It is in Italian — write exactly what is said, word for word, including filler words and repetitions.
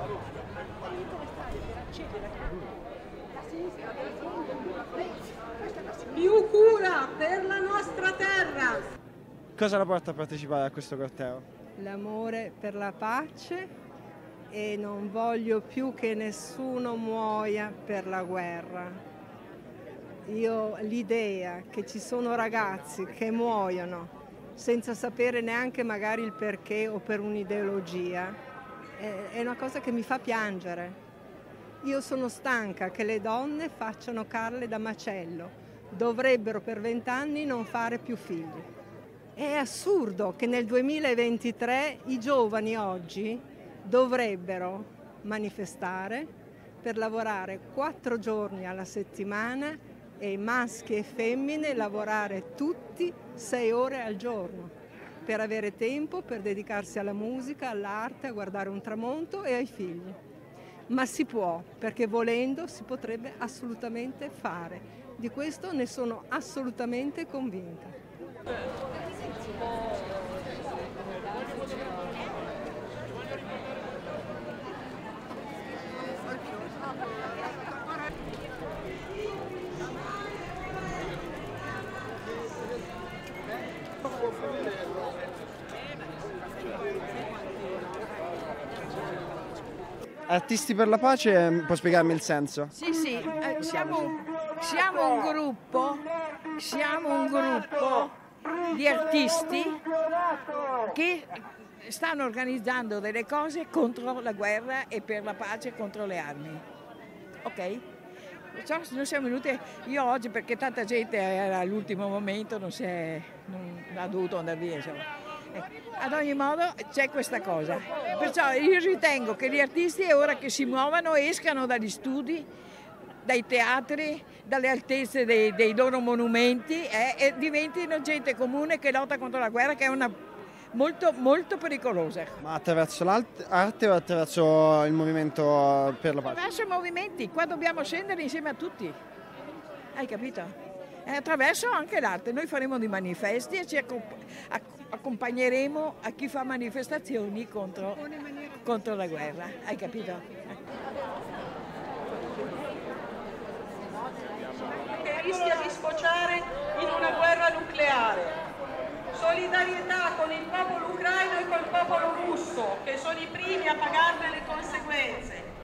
Più cura per la nostra terra. Cosa la porta a partecipare a questo corteo? L'amore per la pace e non voglio più che nessuno muoia per la guerra. Io l'idea che ci sono ragazzi che muoiono senza sapere neanche magari il perché o per un'ideologia è una cosa che mi fa piangere. Io sono stanca che le donne facciano carne da macello. Dovrebbero per vent'anni non fare più figli. È assurdo che nel duemilaventitré i giovani oggi dovrebbero manifestare per lavorare quattro giorni alla settimana e maschi e femmine lavorare tutti sei ore al giorno per avere tempo per dedicarsi alla musica, all'arte, a guardare un tramonto e ai figli. Ma si può, perché volendo si potrebbe assolutamente fare. Di questo ne sono assolutamente convinta. Artisti per la pace, può spiegarmi il senso? Sì, sì, eh, siamo, siamo un gruppo, siamo un gruppo di artisti che stanno organizzando delle cose contro la guerra e per la pace contro le armi. Ok? Noi siamo venuti, io oggi perché tanta gente era all'ultimo momento, non, si è, non ha dovuto andare via, insomma. Ad ogni modo c'è questa cosa, perciò io ritengo che gli artisti è ora che si muovano, escano dagli studi, dai teatri, dalle altezze dei, dei loro monumenti eh, e diventino gente comune che lotta contro la guerra, che è una molto molto pericolosa. Ma attraverso l'arte o attraverso il movimento per la pace? Attraverso i movimenti, qua dobbiamo scendere insieme a tutti, hai capito? E attraverso anche l'arte, noi faremo dei manifesti e ci accompagneremo a chi fa manifestazioni contro, contro la guerra, hai capito? Che rischia di sfociare in una guerra nucleare. Solidarietà con il popolo ucraino e col popolo russo, che sono i primi a pagarne le conseguenze.